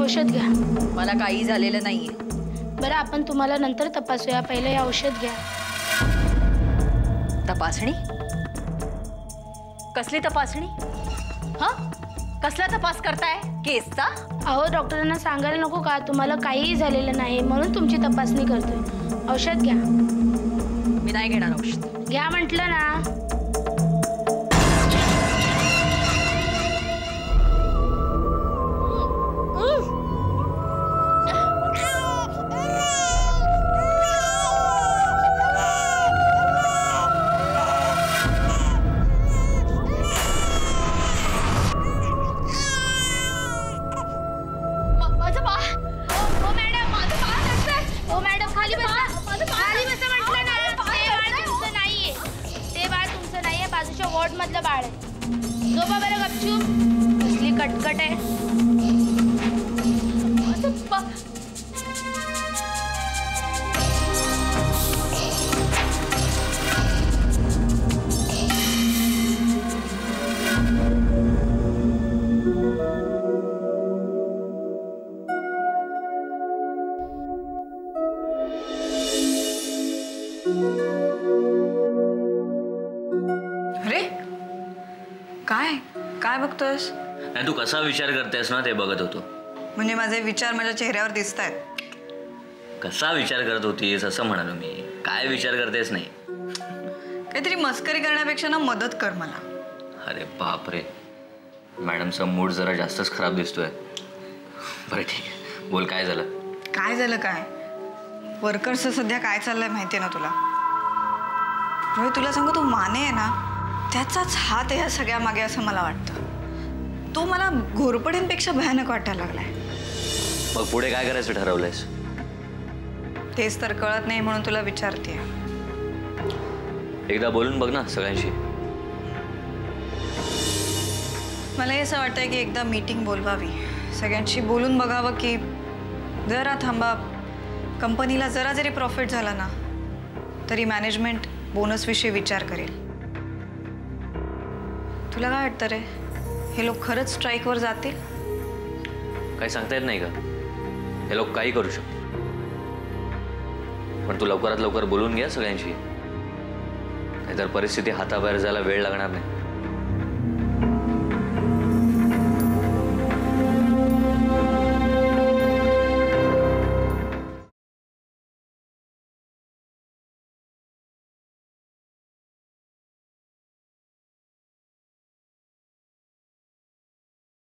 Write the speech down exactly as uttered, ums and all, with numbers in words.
औषध घ्या. मला काही झालेलं नाहीये. बरं आपण तुम्हाला नंतर तपासूया, पहिले हे औषध घ्या. तपासणी? कसली तपासणी? हा, कसला तपास करताय? केसचा? अहो डॉक्टरांना सांगायला नको का तुम्हाला काहीही झालेलं नाही म्हणून तुमची तपासणी करतोय. औषध घ्या. मी नाही घेणार औषध. घ्या म्हटलं ना. मधलं बाळ आहे. झोपा बरं गपचूप. कसली कटकट आहे. अरे काय काय बघतोयस? नाही तू कसा विचार करतेस ना ते बघत होतो. म्हणजे माझे विचार माझ्या चेहऱ्यावर दिसत आहेत. कसा विचार करत होतीस असं म्हणालो मी. काय विचार करतेस नाही. काहीतरी मस्करी करण्यापेक्षा ना मदत कर मला. अरे बापरे, मॅडमचा मूड जरा जास्तच खराब दिसतोय. बरं ठीक आहे, बोल काय झालं? काय झालं काय? वर्कर्सचं सध्या काय चाललंय माहिती आहे ना तुला? रोहित तुला सांगू, तो माने आहे ना त्याचाच हात आहे ह्या सगळ्या मागे असं मला वाटतं. तो मला घोरपडींपेक्षा भयानक वाटायला लागलाय. मग पुढे काय करायचं ठरवलंयस? तेच तर कळत नाही म्हणून तुला विचारते. एकदा बोलून बघ ना सगळ्यांशी. मला असं वाटतंय की एकदा मीटिंग बोलवावी, सगळ्यांशी बोलून बघावं की जरा थांबा, कंपनीला जरा जरी प्रॉफिट झाला ना तरी मॅनेजमेंट बोनस विषयी विचार करेल. तुला काय वाटतं रे, हे लोक खरंच स्ट्राईकवर जातील? काही सांगता येत नाही का? हे लोक काही करू शकतात. पण तू लवकरात लवकर बोलून घ्या सगळ्यांशी, नाहीतर परिस्थिती हाताबाहेर जायला वेळ लागणार नाही.